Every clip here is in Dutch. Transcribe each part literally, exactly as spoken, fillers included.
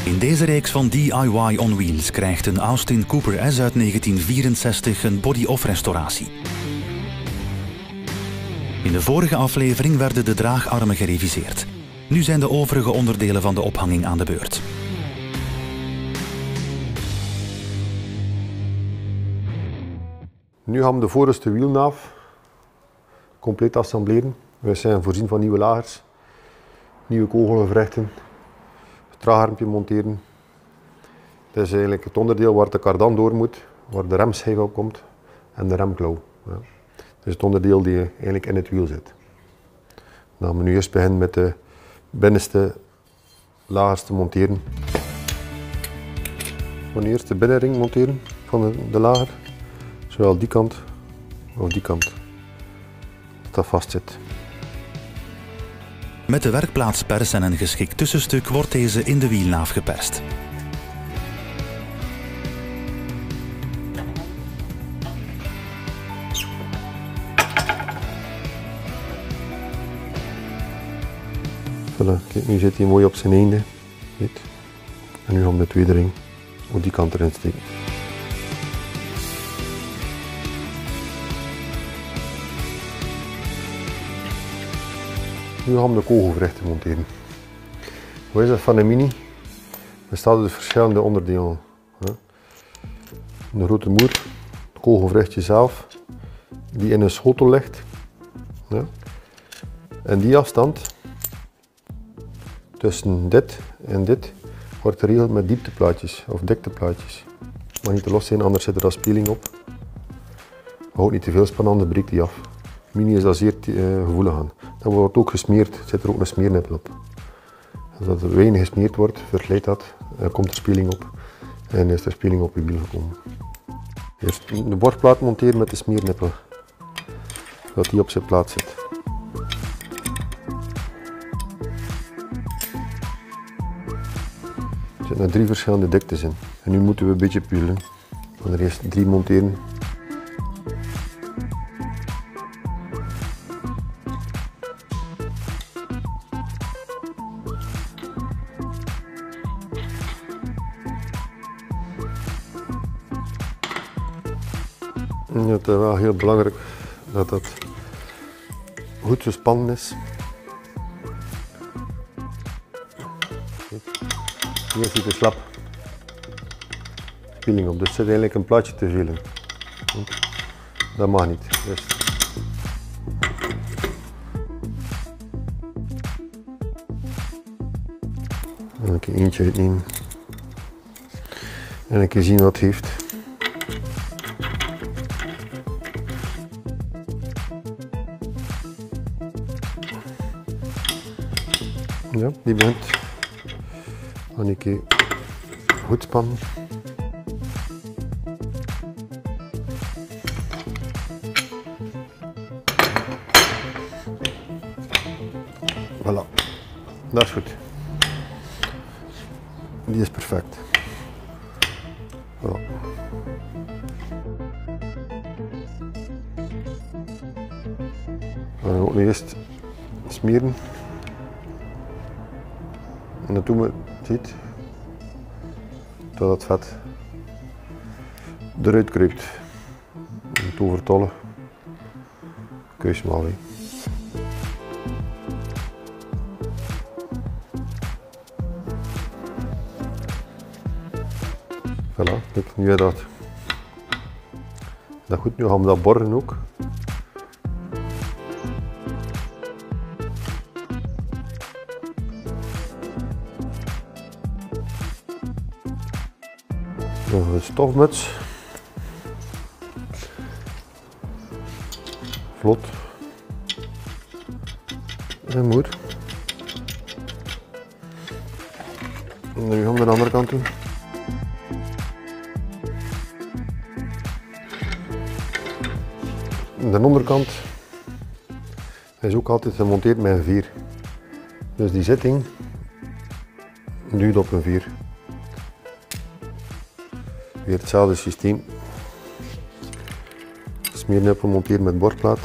In deze reeks van D I Y on Wheels krijgt een Austin Cooper S uit negentien vierenzestig een body-off restauratie. In de vorige aflevering werden de draagarmen gereviseerd. Nu zijn de overige onderdelen van de ophanging aan de beurt. Nu gaan we de voorste wielnaaf compleet assembleren. We zijn voorzien van nieuwe lagers, nieuwe kogelgevrechten, het draagarmpje monteren. Dat is eigenlijk het onderdeel waar de kardan door moet, waar de remschijf op komt en de remklauw. Ja. Dat is het onderdeel die eigenlijk in het wiel zit. Dan gaan we nu eerst beginnen met de binnenste lagers te monteren. We gaan eerst de binnenring monteren van de, de lager. Zowel die kant als die kant, dat dat vast zit. Met de werkplaatspers en een geschikt tussenstuk wordt deze in de wielnaaf geperst. Voilà, kijk, nu zit hij mooi op zijn einde. Weet. En nu gaan we de tweede ring op die kant erin steken. Nu gaan we de kogelgevrechten monteren. Wat is dat van een Mini? Bestaat uit verschillende onderdelen. Een grote moer, het kogelgevrechtje zelf, die in een schotel ligt. En die afstand tussen dit en dit wordt geregeld met diepteplaatjes of dikteplaatjes. Het mag niet te los zijn, anders zit er al speling op. Houd niet te veel span aan, dan breekt die af. Mini is daar zeer uh, gevoelig aan. Dan wordt ook gesmeerd, zit er ook een smeernippel op. Als er weinig gesmeerd wordt, verslijt dat, er komt er speling op en is er speling op je wiel gekomen. Eerst de bordplaat monteren met de smeernippel, zodat die op zijn plaats zit. Er zitten drie verschillende diktes in. En nu moeten we een beetje pulen. We gaan er eerst drie monteren. Ja, het is wel heel belangrijk dat dat goed gespannen is. Hier zit de slap speling op, dus er zit eigenlijk een plaatje te veel in. Dat mag niet. Dus en een keer eentje uitnemen en een keer zien wat het heeft. Ja, die begint. Dan een keer goed spannen. Voilà, dat is goed. Die is perfect. Voilà. Dan gaan we ook nu eerst smeren. En dat doen we, ziet, dat het vet eruit kruipt. Het overtollen, keus maar weer. Voilà, kijk, nu is dat. Dat goed, nu gaan we dat borren ook. Nog een stofmuts. Vlot. En moer. En nu gaan we de andere kant doen. De onderkant is ook altijd gemonteerd met een veer. Dus die zitting duwt op een veer. Weer hetzelfde systeem. Smeernippel monteren met bordplaat.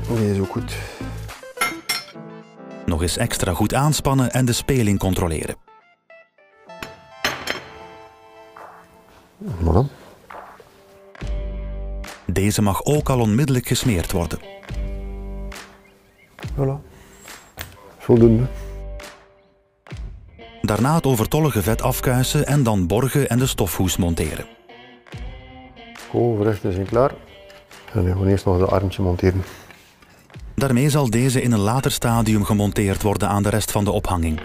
Die is ook goed. Nog eens extra goed aanspannen en de speling controleren. Voilà. Deze mag ook al onmiddellijk gesmeerd worden. Voilà. Voldoende. Daarna het overtollige vet afkuisen en dan borgen en de stofhoes monteren. Overrechten zijn klaar. En nu gaan we eerst nog de armtje monteren. Daarmee zal deze in een later stadium gemonteerd worden aan de rest van de ophanging.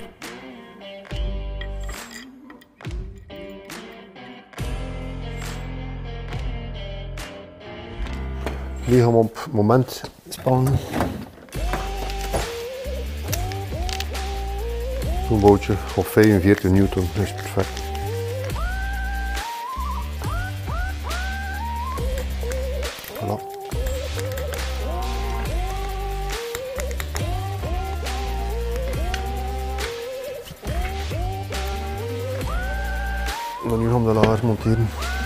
Die gaan we op het moment spannen. Zo'n bootje op vijfenveertig newton, dat is perfect. Voilà. En nu gaan we de lagers monteren.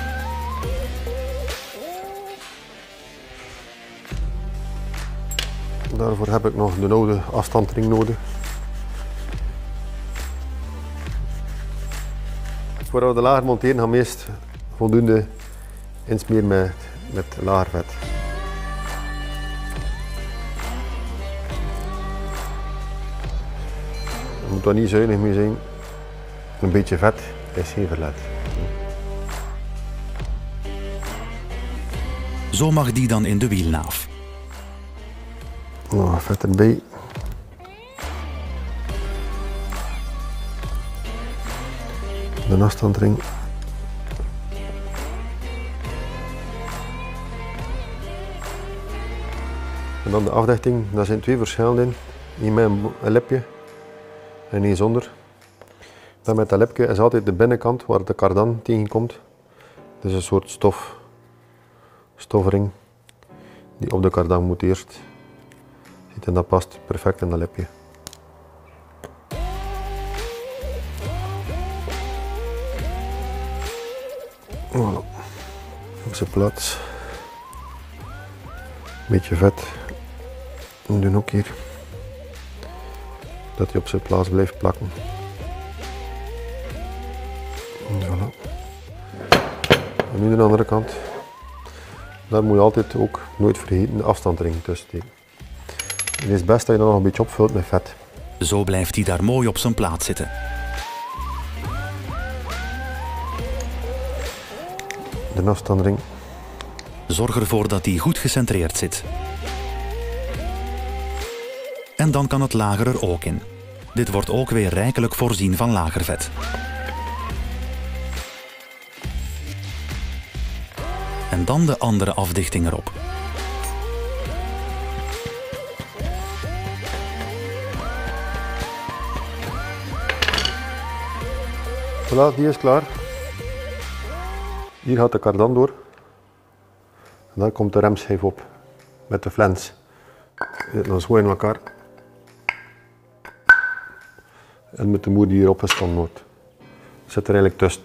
Daarvoor heb ik nog de oude afstandring nodig. Voordat we de lager monteren gaan we eerst voldoende insmeren met, met lagervet. Je moet daar niet zuinig mee zijn. Een beetje vet is geen verlet. Zo mag die dan in de wielnaaf. Nog vet erbij. De afstandring. En dan de afdichting, daar zijn twee verschillen in. Eén met een lipje en één zonder. Dan met dat lipje is altijd de binnenkant waar de kardan tegenkomt. Het is een soort stof, stofring die op de kardan moet eerst. En dat past perfect in dat lipje. Voilà. Op zijn plaats. Beetje vet. En doen ook hier. Dat hij op zijn plaats blijft plakken. En voilà. En nu de andere kant. Daar moet je altijd ook nooit vergeten de afstandring tussen steken. Het is best dat je dan nog een beetje opvult met vet. Zo blijft hij daar mooi op zijn plaats zitten. De afstandring. Zorg ervoor dat die goed gecentreerd zit. En dan kan het lager er ook in. Dit wordt ook weer rijkelijk voorzien van lagervet. En dan de andere afdichting erop. Voilà, die is klaar. Hier gaat de kardan door. En dan komt de remschijf op met de flens. Dan zo in elkaar. En met de moer die hier opgespannen wordt. Zit er eigenlijk tussen.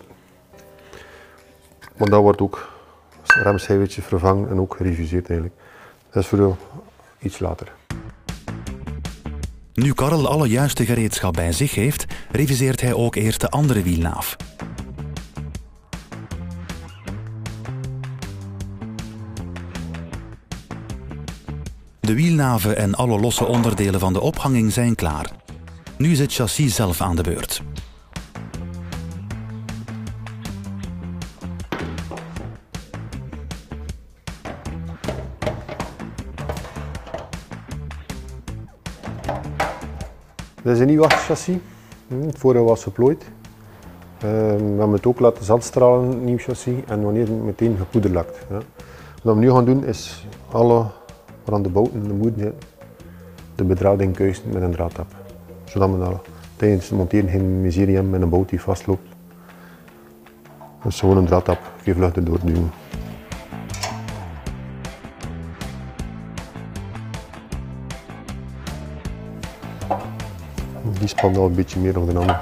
Maar dat wordt ook het remschijfje vervangen en ook gereviseerd eigenlijk. Dat is voor iets later. Nu Karel alle juiste gereedschap bij zich heeft, reviseert hij ook eerst de andere wielnaaf. De wielnaven en alle losse onderdelen van de ophanging zijn klaar. Nu is het chassis zelf aan de beurt. Dit is een nieuw achterchassis. Het vorige was geplooid. Uh, we hebben het ook laten zandstralen, nieuw chassis, en wanneer meteen gepoederlakt. Ja. Wat we nu gaan doen is alle waar aan de bouten de moeder de bedrading kuisen met een draadtap. Zodat we dat tijdens het monteren geen miserie hebben met een bout die vastloopt. Dus gewoon een draadtap, geen vlucht erdoor duwen. Die spant al een beetje meer dan de andere.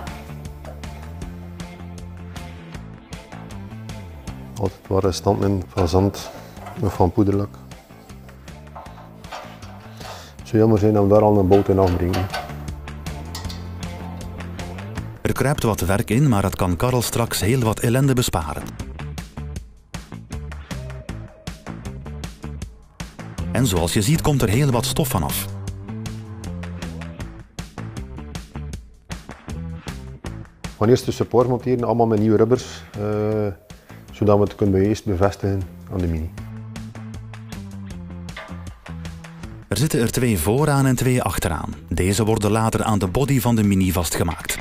Altijd waar restanten in van zand of van poederlak. Het zou jammer zijn dat we daar al een bout in afbrengen. Er kruipt wat werk in, maar het kan Karel straks heel wat ellende besparen. En zoals je ziet komt er heel wat stof vanaf. We gaan eerst de support monteren, allemaal met nieuwe rubbers, uh, zodat we het kunnen eerst bevestigen aan de Mini. Er zitten er twee vooraan en twee achteraan. Deze worden later aan de body van de Mini vastgemaakt.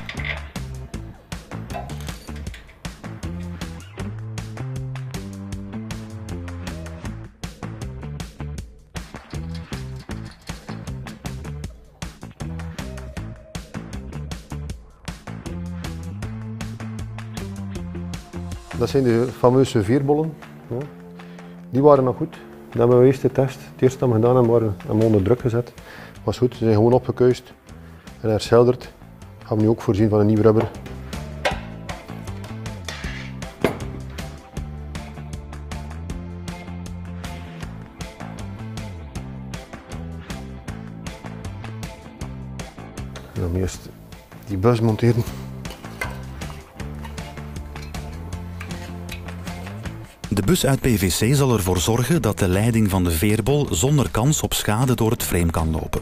Dat zijn de fameuze veerbollen. Ja. Die waren nog goed. Dat hebben we eerst getest. Het eerste dat we gedaan hebben, waren we onder druk gezet. Was goed, ze zijn gewoon opgekuist en herschilderd. Gaan we nu ook voorzien van een nieuw rubber. En dan eerst die bus monteren. De bus uit P V C zal ervoor zorgen dat de leiding van de veerbol zonder kans op schade door het frame kan lopen.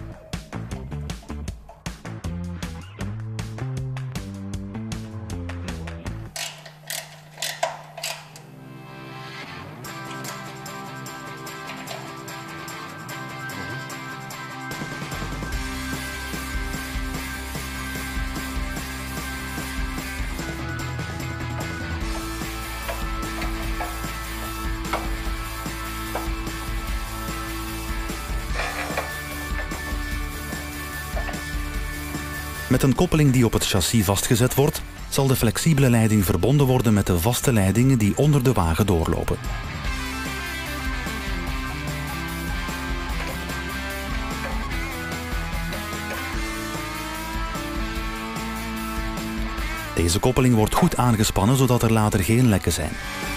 Met een koppeling die op het chassis vastgezet wordt, zal de flexibele leiding verbonden worden met de vaste leidingen die onder de wagen doorlopen. Deze koppeling wordt goed aangespannen zodat er later geen lekken zijn.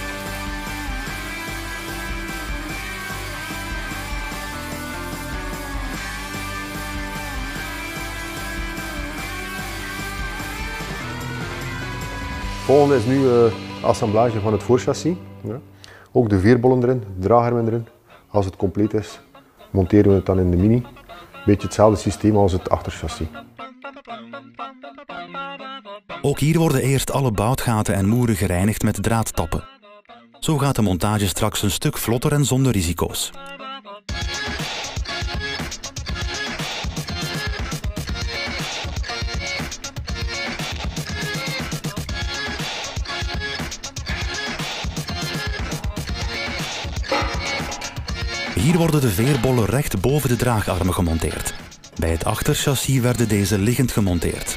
Het volgende is nu de uh, assemblage van het voorchassis. Ja. Ook de veerbollen erin, de draagarmen erin. Als het compleet is, monteren we het dan in de Mini. Beetje hetzelfde systeem als het achterchassis. Ook hier worden eerst alle boutgaten en moeren gereinigd met draadtappen. Zo gaat de montage straks een stuk vlotter en zonder risico's. Hier worden de veerbollen recht boven de draagarmen gemonteerd. Bij het achterchassis werden deze liggend gemonteerd.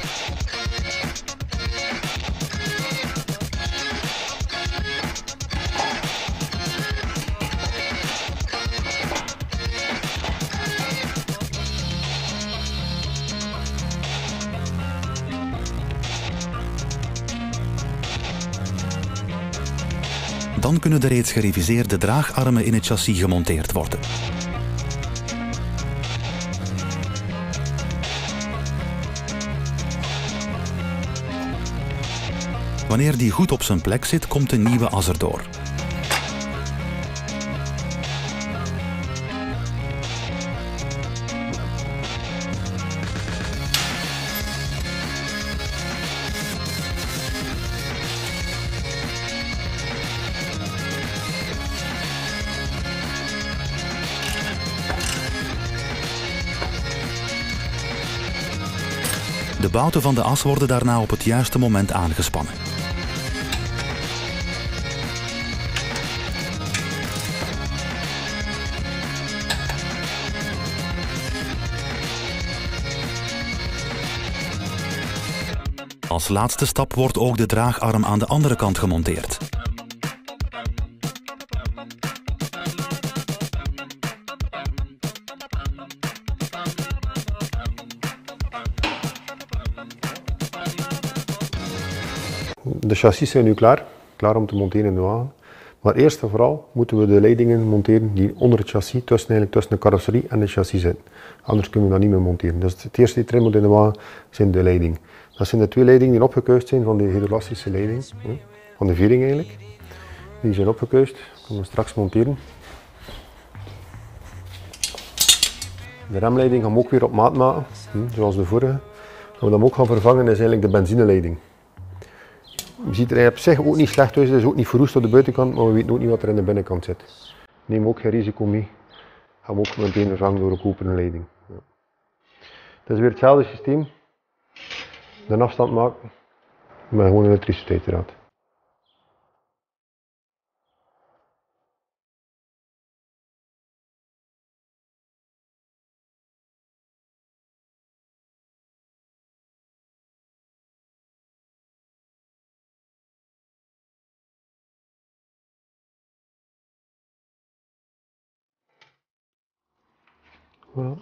Dan kunnen de reeds gereviseerde draagarmen in het chassis gemonteerd worden. Wanneer die goed op zijn plek zit, komt een nieuwe as erdoor. De bouten van de as worden daarna op het juiste moment aangespannen. Als laatste stap wordt ook de draagarm aan de andere kant gemonteerd. De chassis zijn nu klaar, klaar om te monteren in de wagen. Maar eerst en vooral moeten we de leidingen monteren die onder het chassis, tussen, eigenlijk tussen de carrosserie en de chassis zitten. Anders kunnen we dat niet meer monteren. Dus het eerste die erin moet in de wagen zijn de leidingen. Dat zijn de twee leidingen die opgekuist zijn van de hydroelastische leiding, van de viering eigenlijk. Die zijn opgekuist, dat gaan we straks monteren. De remleiding gaan we ook weer op maat maken, zoals de vorige. Wat we dan ook gaan vervangen is eigenlijk de benzineleiding. Je ziet er op zich ook niet slecht uit, het is ook niet verroest op de buitenkant, maar we weten ook niet wat er in de binnenkant zit. Neem ook geen risico mee. Gaan we ook meteen vervangen door een koperen leiding. Ja. Het is weer hetzelfde systeem. De afstand maken, maar gewoon elektriciteitsdraad. Voilà.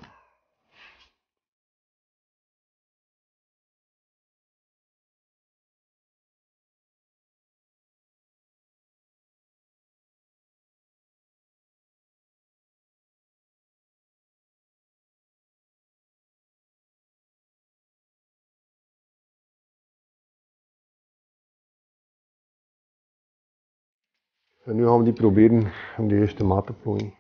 En nu gaan we die proberen om de juiste maat te plooien.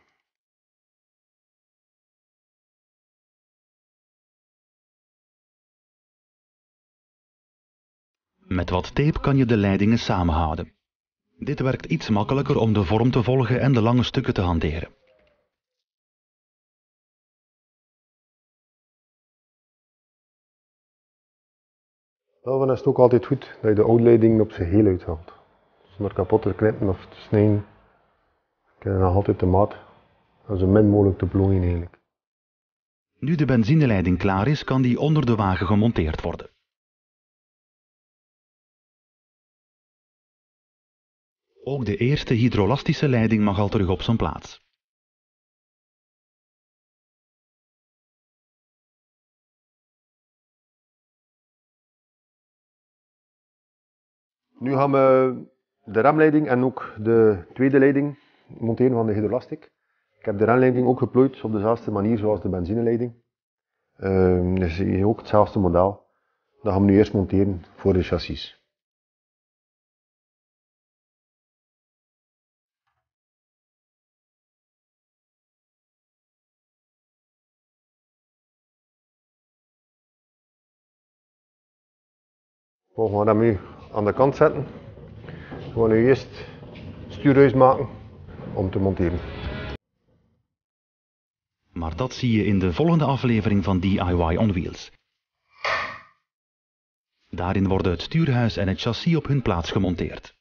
Met wat tape kan je de leidingen samenhouden. Dit werkt iets makkelijker om de vorm te volgen en de lange stukken te hanteren. Daarvan is het ook altijd goed dat je de oude leidingen op zijn heel uithaalt. Zonder kapot te knippen of te snijden. Ik heb nog altijd de maat. Dat zo min mogelijk te plooien eigenlijk. Nu de benzineleiding klaar is, kan die onder de wagen gemonteerd worden. Ook de eerste hydrolastische leiding mag al terug op zijn plaats. Nu gaan we de remleiding en ook de tweede leiding monteren van de hydrolastic. Ik heb de remleiding ook geplooid op dezelfde manier zoals de benzineleiding. Uh, dus ook hetzelfde model. Dat gaan we nu eerst monteren voor de chassis. We gaan dat nu aan de kant zetten. We gaan nu eerst het stuurhuis maken om te monteren. Maar dat zie je in de volgende aflevering van D I Y on Wheels. Daarin worden het stuurhuis en het chassis op hun plaats gemonteerd.